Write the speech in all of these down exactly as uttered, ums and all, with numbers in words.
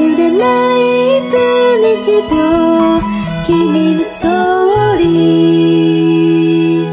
れない分一秒君のストーリー。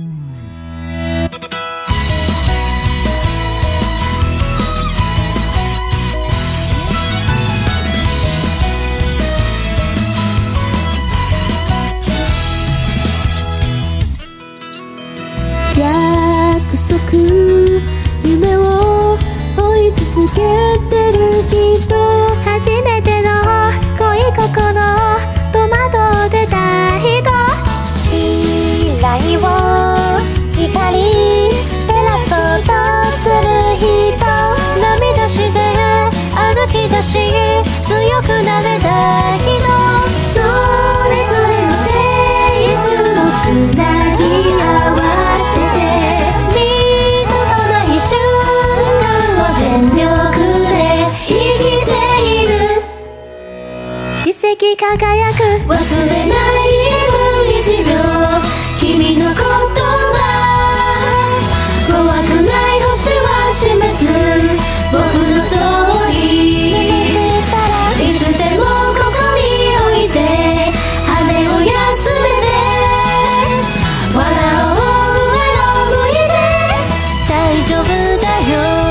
約束夢を追い続けてる人、 初めての恋心戸惑ってた人、未来を光照らそうとする人、涙して歩き出し強くなれた人、それぞれの青春をつなぎ合わせて二度とない瞬間を全力で生きている。奇跡輝く忘れない分一秒君の言葉、怖くない星は示す僕のストーリー。いつでもここに置いて羽を休めて笑おう上を向いて大丈夫だよ。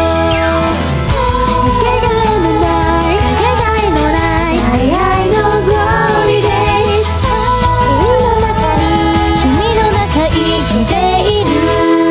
かけがえのないかけがえのない最愛の Glory Days、 君の中に君の中生きている。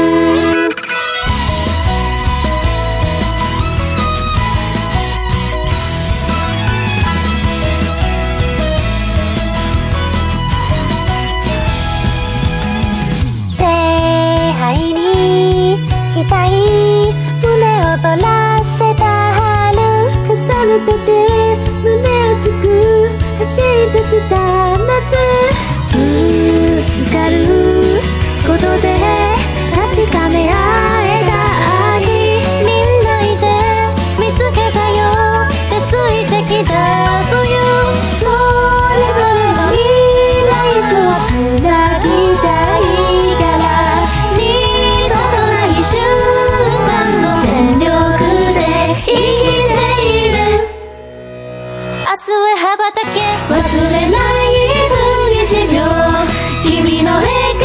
手配に期待胸を取らせた春、 重ねてて胸熱く走り出した夏、 ぶつかることで確かめ合えた秋、みんないて見つけたよ手ついてきた冬、それぞれの未来図をつなぎたいから二度とない瞬間の全力で生きている。明日へ羽ばたけ忘れない分一秒君の笑顔、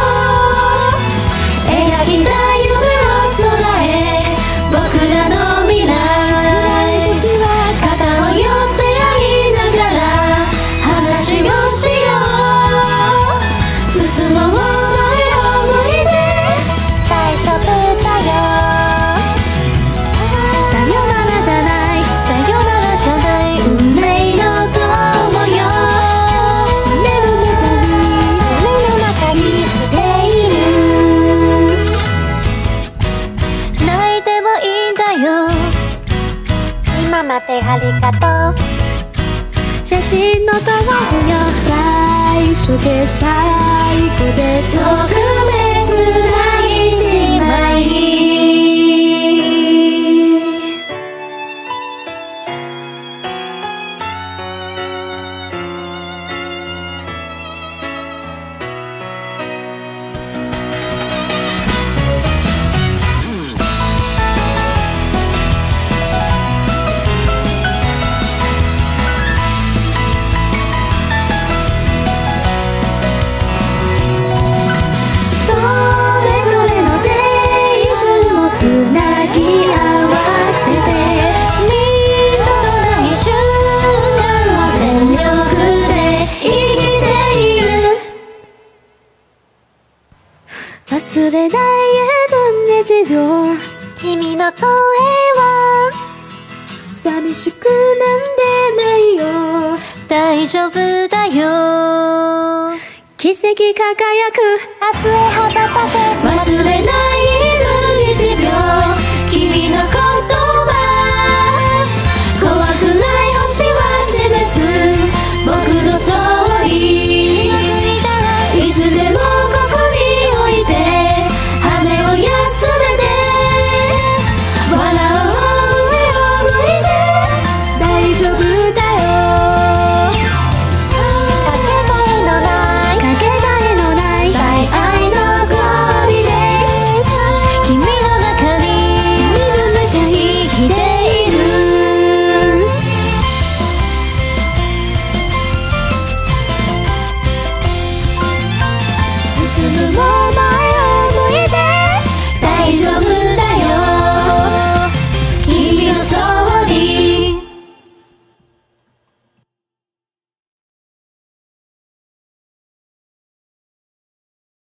描きたい夢を空へ僕らの未来、肩を寄せ合いながら話をしよう、進もう前を向いて大丈夫だよ。さよならじゃないさよならじゃない運命の友よ、 胸の中に胸の中に生きている。泣いてもいいんだよ今までありがとう。写真の友よ最初で最後で特別な一枚。それぞれの青春をつなぎ合わせて二度とない瞬間を全力で生きている。忘れない分一秒君の声は寂しくなんでないよ、 大丈夫だよ。奇跡輝く明日へ羽ばたけ忘れない